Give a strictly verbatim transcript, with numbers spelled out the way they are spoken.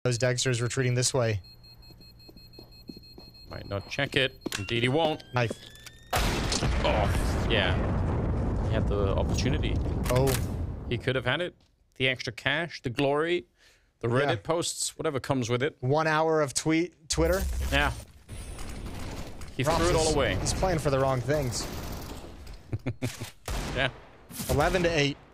Those Dexter's retreating this way. Might not check it. Indeed, he won't. Knife. Oh, yeah. He had the opportunity. Oh. He could have had it. The extra cash, the glory, the Reddit Yeah. posts, whatever comes with it. One hour of tweet Twitter. Yeah. He Ross threw it all is- away. He's playing for the wrong things. Yeah. eleven to eight.